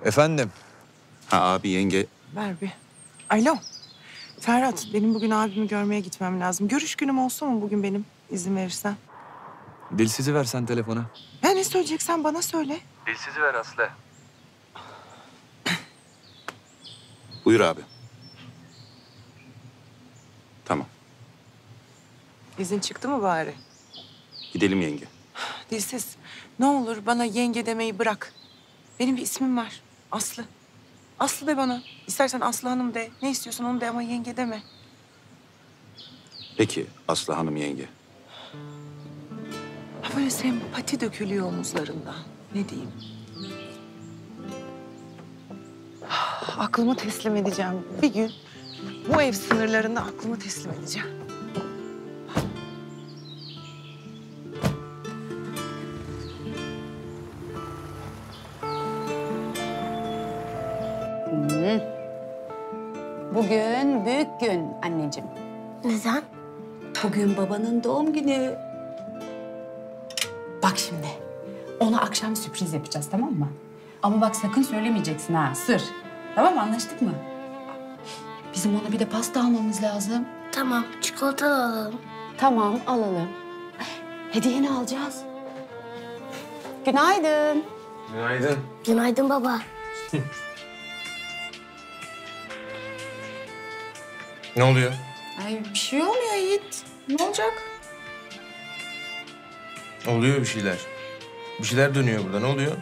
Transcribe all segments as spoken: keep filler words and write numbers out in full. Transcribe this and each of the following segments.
Efendim? Ha abi yenge. Ver bir. Alo. Ferhat, benim bugün abimi görmeye gitmem lazım. Görüş günüm olsun mu bugün benim, izin verirsen? Dilsiz'i versen telefona. Ya ne söyleyeceksen bana söyle. Dilsiz'i ver Aslı. Buyur abi. Tamam. İzin çıktı mı bari? Gidelim yenge. Dilsiz, ne olur bana yenge demeyi bırak. Benim bir ismim var, Aslı. Aslı de bana. İstersen Aslı Hanım de. Ne istiyorsan onu de ama yenge deme. Peki Aslı Hanım yenge. Ha böyle sempati dökülüyor omuzlarında. Ne diyeyim? Ah, aklımı teslim edeceğim. Bir gün bu ev sınırlarında aklımı teslim edeceğim. Hmm. Bugün büyük gün anneciğim. Neden? Bugün babanın doğum günü. Bak şimdi, ona akşam sürpriz yapacağız, tamam mı? Ama bak sakın söylemeyeceksin ha, sır. Tamam mı, anlaştık mı? Bizim ona bir de pasta almamız lazım. Tamam, çikolata alalım. Tamam, alalım. Hediye ne alacağız? Günaydın. Günaydın. Günaydın baba. Ne oluyor? Ay bir şey olmuyor Yiğit. Ne olacak? Oluyor bir şeyler. Bir şeyler dönüyor burada. Ne oluyor?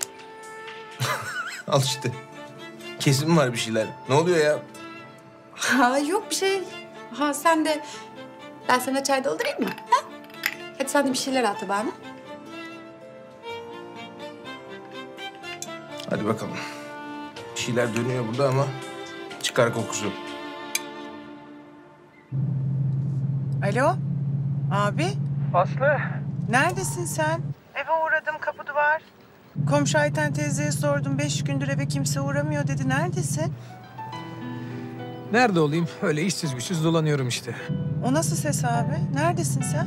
Al işte. Kesin var bir şeyler. Ne oluyor ya? Ha yok bir şey. Ha sen de ben sana çay doldurayım mı? Ha? Hadi sen de bir şeyler at bana. Hadi bakalım. Bir şeyler dönüyor burada ama çıkar kokusu. Alo, abi. Aslı. Neredesin sen? Eve uğradım, kapı duvar. Komşu Ayten teyzeye sordum. Beş gündür eve kimse uğramıyor dedi. Neredesin? Nerede olayım? Öyle işsiz güçsüz dolanıyorum işte. O nasıl ses abi? Neredesin sen?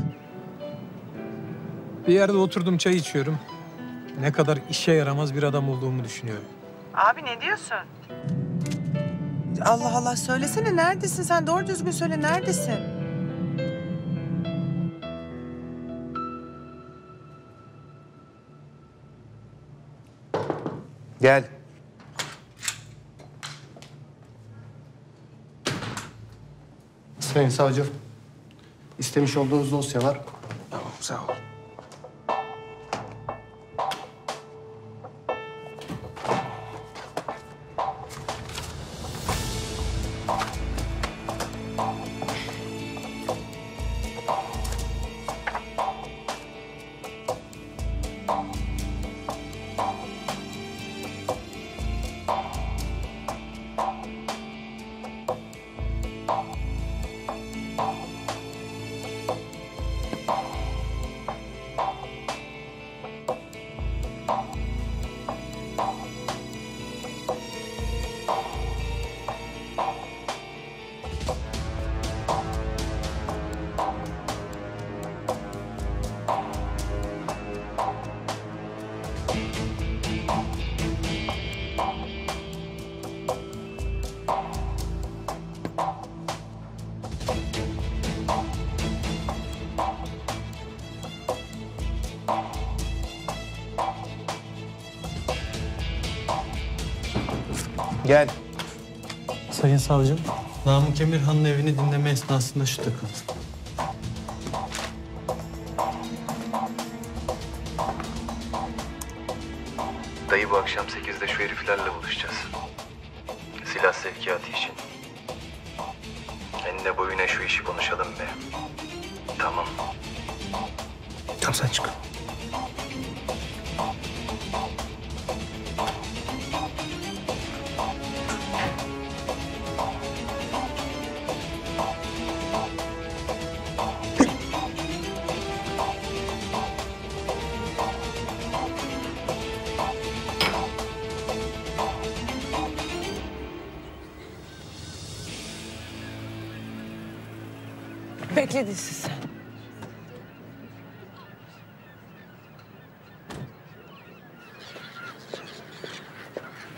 Bir yerde oturdum çay içiyorum. Ne kadar işe yaramaz bir adam olduğumu düşünüyorum. Abi ne diyorsun? Allah Allah söylesene neredesin sen? Doğru düzgün söyle neredesin? Gel. Sayın savcım, istemiş olduğunuz dosya var. Tamam sağ ol. Gel. Sayın savcım, Namık Emirhan'ın evini dinleme esnasında şu takıldı. Dayı bu akşam sekizde şu heriflerle buluşacağız. Silah sevkiyatı için. Enine boyuna şu işi konuşalım be. Tamam. Tamam sen çık. Bekle Dilsiz.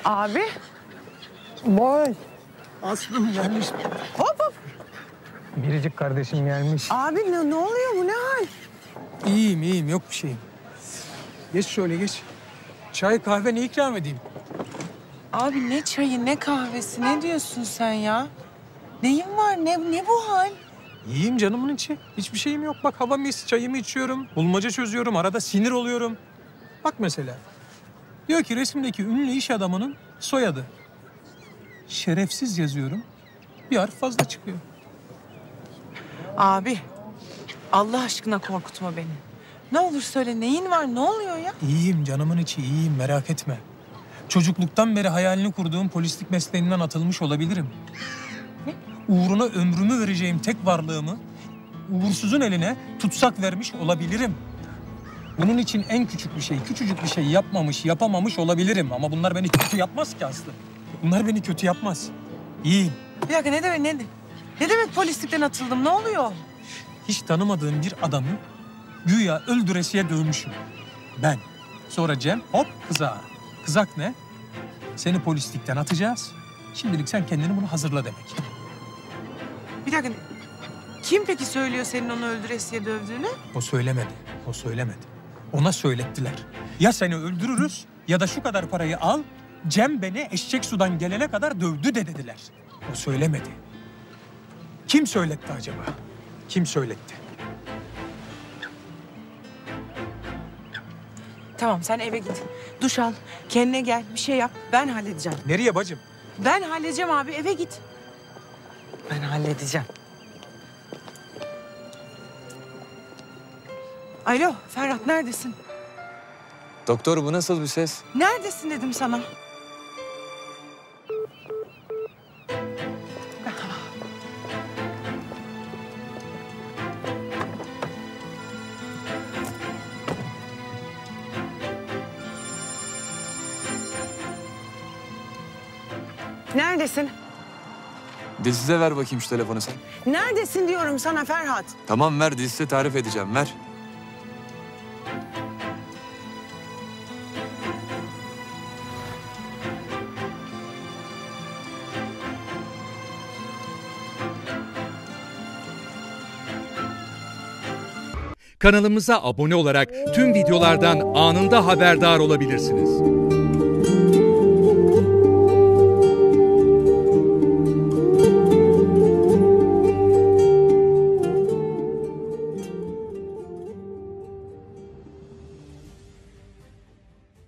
Abi. Vay. Aslım gelmiş. Hop hop. Biricik kardeşim gelmiş. Abi ne, ne oluyor bu ne hal? İyiyim iyiyim yok bir şeyim. Geç şöyle geç. Çay kahve ne ikram edeyim? Abi ne çayı ne kahvesi ne diyorsun sen ya? Neyin var ne, ne bu hal? İyiyim canımın içi. Hiçbir şeyim yok. Bak hava mis, çayımı içiyorum. Bulmaca çözüyorum. Arada sinir oluyorum. Bak mesela. Diyor ki resimdeki ünlü iş adamının soyadı. Şerefsiz yazıyorum. Bir harf fazla çıkıyor. Abi Allah aşkına korkutma beni. Ne olur söyle neyin var ne oluyor ya? İyiyim canımın içi iyiyim merak etme. Çocukluktan beri hayalini kurduğum polislik mesleğinden atılmış olabilirim. Ne? Uğruna ömrümü vereceğim tek varlığımı uğursuzun eline tutsak vermiş olabilirim. Bunun için en küçük bir şey, küçücük bir şey yapmamış, yapamamış olabilirim. Ama bunlar beni kötü yapmaz ki Aslı. Bunlar beni kötü yapmaz. İyiyim. Bir dakika ne demek ne, ne demek polislikten atıldım ne oluyor? Hiç tanımadığım bir adamı güya öldüresiye dövmüşüm. Ben. Sonra Cem hop kızağa. Kızak ne? Seni polislikten atacağız. Şimdilik sen kendini bunu hazırla demek. Bir dakika kim peki söylüyor senin onu öldüresiye dövdüğünü? O söylemedi. O söylemedi. Ona söylettiler. Ya seni öldürürüz ya da şu kadar parayı al. Cem beni eşek sudan gelene kadar dövdü de dediler. O söylemedi. Kim söyletti acaba? Kim söyletti? Tamam sen eve git. Duş al. Kendine gel. Bir şey yap. Ben halledeceğim. Nereye bacım? Ben halledeceğim abi. Eve git. Ben halledeceğim. Alo Ferhat neredesin? Doktor bu nasıl bir ses? Neredesin dedim sana. Neredesin? Dilsiz'e ver bakayım şu telefonu sen. Neredesin diyorum sana Ferhat. Tamam ver Dilsiz'e tarif edeceğim ver. Kanalımıza abone olarak tüm videolardan anında haberdar olabilirsiniz.